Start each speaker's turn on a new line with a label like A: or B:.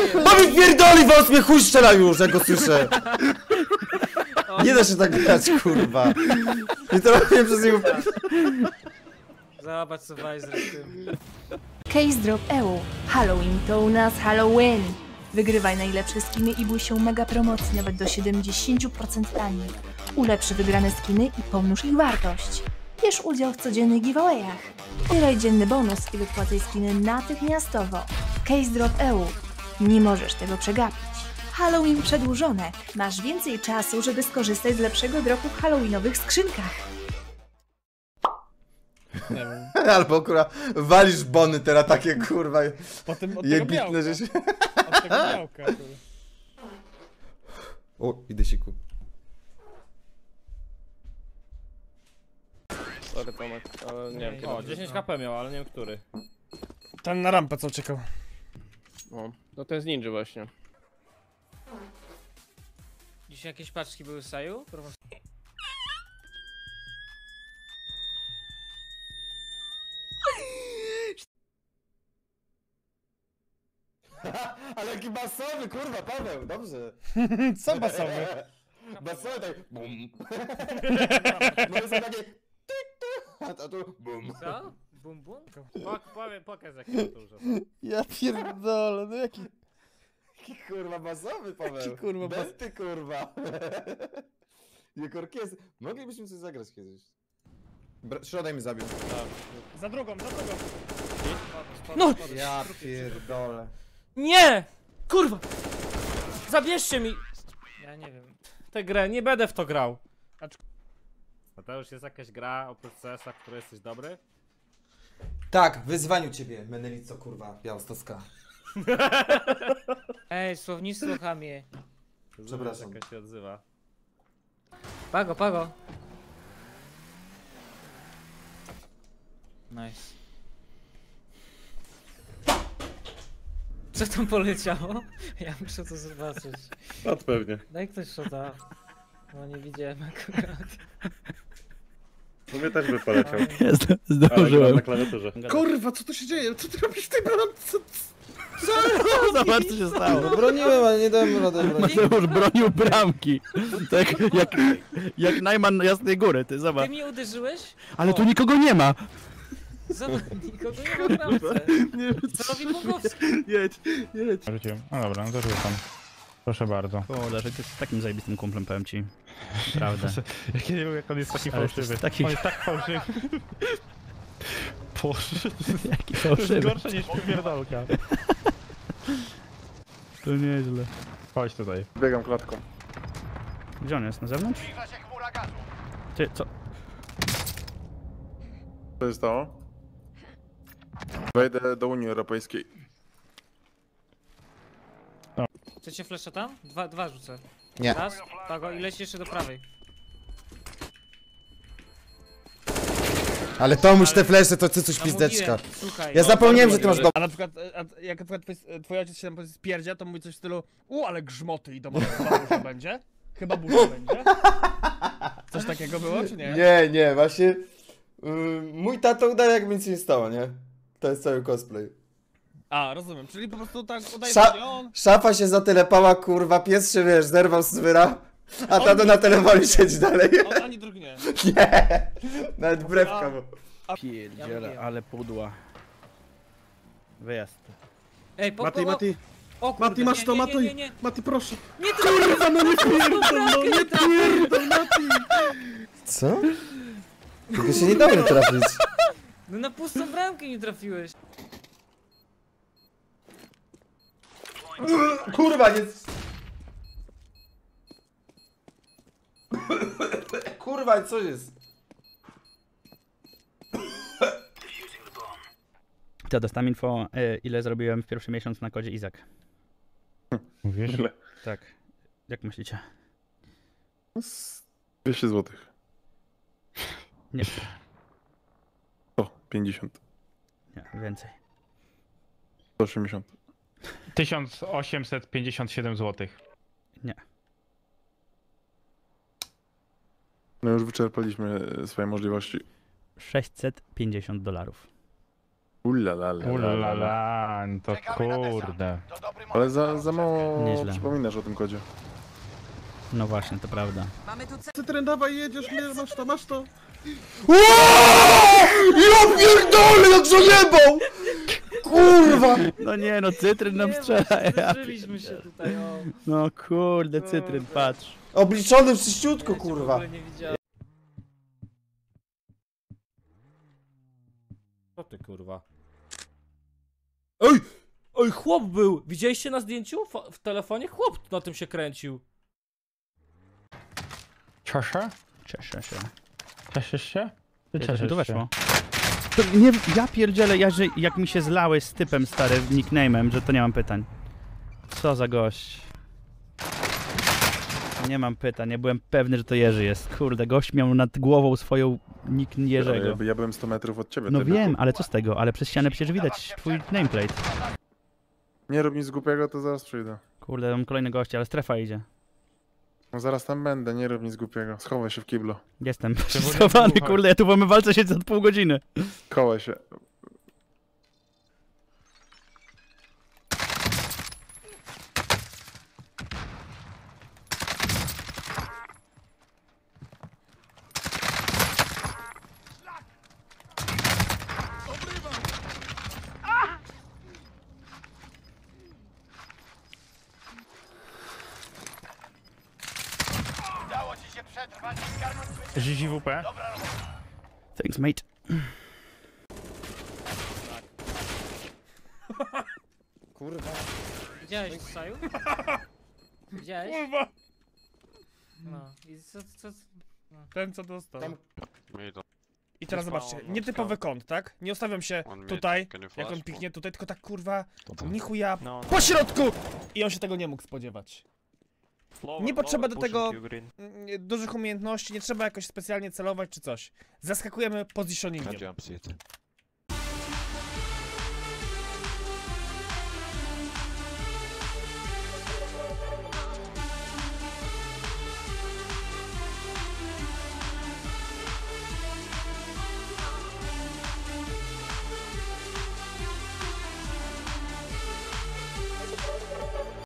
A: No wypierdoli was, mnie chuj strzela już, jak go słyszę. Nie da się tak grać, kurwa. I to robię przez niego.
B: Zobacz co Weiser z tym.
C: Case Drop EU. Halloween to u nas Halloween. Wygrywaj najlepsze skiny i bój się mega promocji, nawet do 70% taniej. Ulepszy wygrane skiny i pomnóż ich wartość. Bierz udział w codziennych giveawayach. Zbieraj dzienny bonus i wypłacaj skiny natychmiastowo. Case Drop EU. Nie możesz tego przegapić. Halloween przedłużone. Masz więcej czasu, żeby skorzystać z lepszego dropu w halloweenowych skrzynkach.
D: Nie wiem.
A: Albo kurwa, walisz bony teraz takie kurwa.
D: Potem od tego
A: Jebitne,
D: białka.
A: że się...
D: Od tego białka.
A: O, idę siku.
E: Sorry Tomek, ale nie wiem kiedy.
F: O, 10 HP miał, ale nie wiem który.
D: Ten na rampę co czekał.
E: O, no to jest ninja właśnie.
B: Dziś jakieś paczki były w Saju?
A: Ale jaki basowy, kurwa, Paweł, dobrze.
D: Co basowy?
A: Basowy tak bum. No jest takie a tu bum.
B: Co? Bum bum?
F: Pokaż jakie to dużo.
D: Ja pierdolę, no jaki...
A: Jaki kurwa basowy, Paweł.
D: Jaki kurwa bas...
A: Besty, kurwa. Jak orkiestr. Moglibyśmy coś zagrać kiedyś. Środek mi zabił.
D: Za drugą.
B: No!
A: Ja pierdolę.
F: Nie! Kurwa! Zabierzcie mi
B: Ja nie wiem.
F: tę grę, nie będę w to grał. A to już jest jakaś gra oprócz CS-a, w której jesteś dobry?
A: Tak, w wyzwaniu ciebie, Menelico, kurwa, Białostocka.
B: Ej, słownictwo chamie.
A: Przepraszam.
F: Jaka się odzywa.
B: Pago, pago. Nice. Co tam poleciało? Ja muszę to zobaczyć.
E: Pat pewnie.
B: Daj ktoś shota. No nie widziałem akurat.
E: No mnie też by poleciał.
G: Zdążyłem.
E: na klawiaturze.
D: Kurwa, co tu się dzieje? Co ty robisz w tej bramce?
G: Zobacz co się stało.
A: No broniłem, ale nie dałem rady bronić.
G: Mateusz bronił bramki. Tak jak Najman Jasnej Góry, ty
B: Ty
G: zobacz.
B: mnie uderzyłeś?
G: Ale tu nikogo nie ma.
B: Zobacz, nikogo nie ma w bramce. Co robi Bogowski?
G: Jedź.
H: Rzuciłem. No dobra, no to rzucam. Proszę bardzo.
G: Kurde, że ty jesteś takim zajebistym kumplem, powiem ci. Prawda.
H: Jak ja nie wiem, jak on jest taki
G: Ale to jest
H: fałszywy.
G: taki-
H: On jest tak fałszywy. Boże,
G: Jaki
H: to jest
G: fałszywy.
H: gorsze niż pierdolka.
G: To nieźle.
H: Chodź tutaj.
E: Biegam klatką.
G: Gdzie on jest? Na zewnątrz? Ty, co?
E: Co się stało? Wejdę do Unii Europejskiej.
B: Chcecie flasha tam? Dwa rzucę.
A: Nie.
B: Raz, pago i leci jeszcze do prawej.
A: Ale Tomuś te flesze to cycuś
B: No
A: pizdeczka.
B: mówiłem, słuchaj.
A: Ja zapomniałem, że ty masz do...
D: A na przykład, jak na przykład twój ojciec się tam spierdzia, to mówi coś w stylu ale grzmoty idą, chyba burza będzie? Chyba burza będzie? Coś takiego było, czy nie?
A: Nie, właśnie... mój tato udaje, jakby nic się nie stało, nie? To jest cały cosplay.
D: A, rozumiem, czyli po prostu tak udaje,
A: Sza-
D: że on...
A: Szafa się zatelepała, kurwa, pies się, wiesz, zerwał z wyra, a tato na telefonie siedzi dalej.
D: On ani drugnie.
A: Nie, nawet brewka mu.
G: Pierdziele, ale pudła. Wyjazd.
B: Ej,
D: Mati.
B: O kurde,
D: Mati, masz to,
B: nie,
D: Mati.
B: nie, nie, nie.
D: Mati, proszę.
B: Nie, to
D: Kurwa, no nie pierdol, no nie pierdol, Mati.
A: Co? Tylko się nie dało trafić.
B: No na pustą bramkę nie trafiłeś.
A: Kurwa, nie... Kurwa, co jest?
G: To dostałem info, ile zrobiłem w pierwszy miesiąc na kodzie Izak.
H: Mówisz?
E: Źle.
G: Tak. Jak myślicie?
E: 200 zł.
G: Nie.
E: 50.
G: Nie, więcej.
E: 180.
H: 1857 zł.
G: Nie.
E: No już wyczerpaliśmy swoje możliwości.
G: $650.
H: Ulala, to kurde.
E: Ale za mało
G: Nieźle.
E: przypominasz o tym kodzie.
G: No właśnie, to prawda.
E: Cytryn, dawaj, jedziesz, mnie, masz to.
A: Ja pierdolę, jak zajebał! Kurwa!
G: No nie no, cytryn nam strzela. Ja.
B: Zderzyliśmy się tutaj, o.
G: No kurde, cytryn, patrz.
A: Obliczony w czyściutko,
B: W
A: kurwa.
B: ogóle nie widziałem.
F: Co ty kurwa? Ej! Oj, chłop był! Widzieliście na zdjęciu? W telefonie? Chłop na tym się kręcił.
H: Cieszę?
G: Cieszę się.
H: Cieszysz się? Ty
G: Tu
H: cieszysz się.
G: weszło. To nie, ja pierdzielę, że jak mi się zlałeś z typem stary, nickname'em, że to nie mam pytań. Co za gość. Nie mam pytań, nie byłem pewny, że to Jerzy jest. Kurde, gość miał nad głową swoją nick Jerzego.
E: Ja byłem 100 metrów od ciebie.
G: No
E: typie.
G: wiem, ale co z tego? Ale przez ścianę przecież widać twój nameplate.
E: Nie rób nic głupiego, to zaraz przyjdę.
G: Kurde, mam kolejny gościa, ale strefa idzie.
E: No zaraz tam będę, nie rób nic głupiego. Schowaj się w kiblu.
G: Jestem
H: nie
G: schowany,
H: słuchaj.
G: kurde, ja tu mamy walce siedzę od pół godziny.
E: Kołaj się.
H: Zizi WP?
G: Thanks, mate.
A: Kurwa.
B: Widziałeś, Saju? Widziałeś?
D: Kurwa!
B: No. I co?
D: Ten co dostał.
A: Tam-
D: I teraz zobaczcie, nietypowy kąt, tak? Nie ustawiam się tutaj, jak on piknie tutaj, tylko tak kurwa, nichuja po środku! I on się tego nie mógł spodziewać. Nie potrzeba do tego dużych umiejętności, nie trzeba jakoś specjalnie celować czy coś. Zaskakujemy positioningiem.